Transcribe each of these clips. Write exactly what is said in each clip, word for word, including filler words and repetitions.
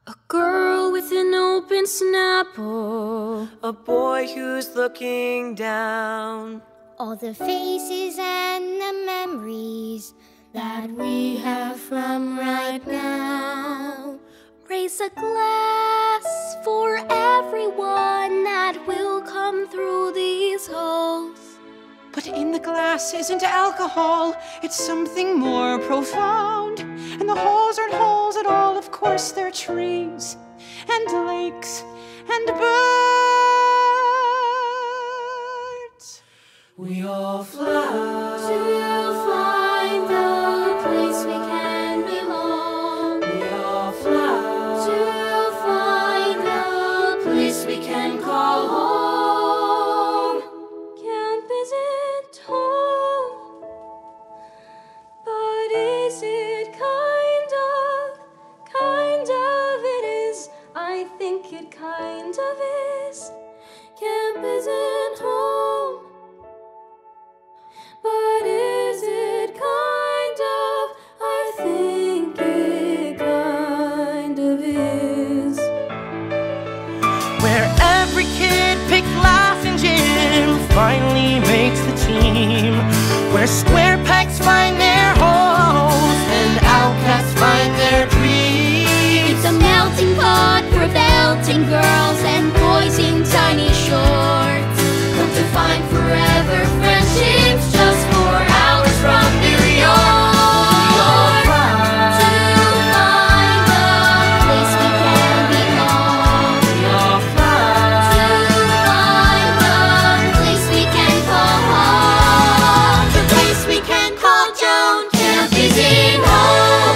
A girl with an open Snapple, a boy who's looking down. All the faces and the memories that we have from right now. Raise a glass for everyone that will come through these halls. But in the glass isn't alcohol, it's something more profound. And the halls aren't halls at all, of course they're trees and lakes and birds. We all fly to find the place we can belong. We all fly to find the place we can call home. Camp isn't home, but is it kind of, kind of it is. I think it kind of is. Camp isn't home, but is it kind of? I think it kind of is. Where every kid picked laughing Jim finally makes the team. Where square pegs find their holes and outcasts find their dreams. It's a melting pot for belting girls and boys in tiny shorts. Come to find forever friendships just four hours from New York. To find the place we can belong. We all fly To find the place we can call home. The place we can call Joan. Camp isn't home,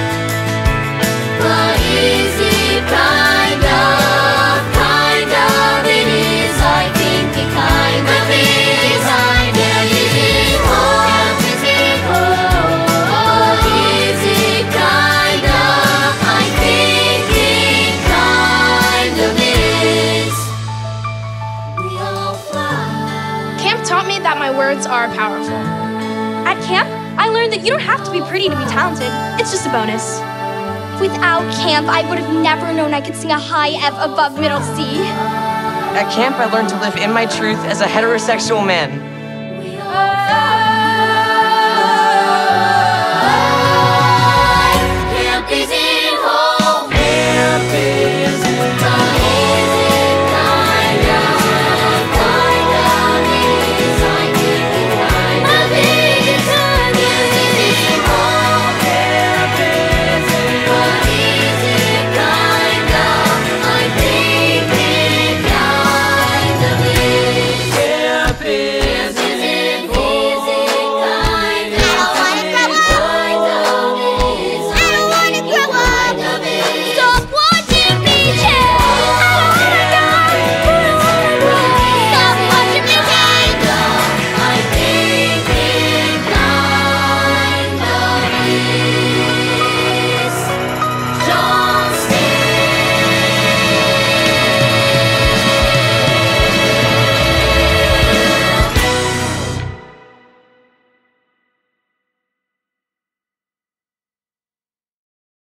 but is it kind of, kind of it is. I think it kind of is. Camp isn't home, is it home, but is it kind of? I think it kind of is. We all fly. Camp taught me that my words are powerful. At camp, I learned that you don't have to be pretty to be talented. It's just a bonus. Without camp, I would have never known I could sing a high F above middle C. At camp, I learned to live in my truth as a heterosexual man.